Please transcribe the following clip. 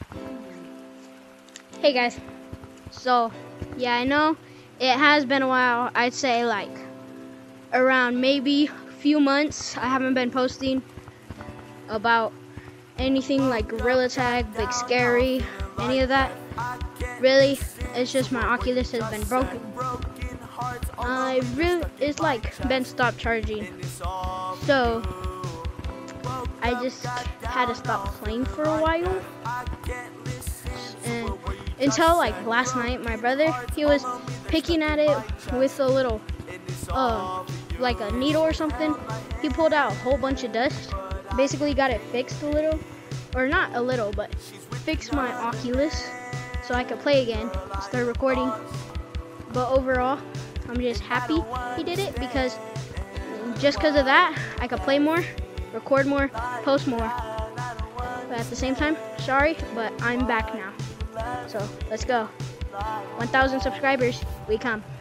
Hey guys, so yeah, I know it has been a while. I'd say like around maybe a few months. I haven't been posting about anything like Gorilla Tag, Big Scary, any of that. Really, it's just my Oculus has been broken. It's like been stopped charging, so I just had to stop playing for a while. And until like last night, my brother, he was picking at it with a little, like a needle or something. He pulled out a whole bunch of dust. Basically got it fixed a little, or not a little, but fixed my Oculus so I could play again, start recording. But overall, I'm just happy he did it because just because of that, I could play more, record more, post more. But at the same time, sorry, but I'm back now. So let's go. 1,000 subscribers, we come.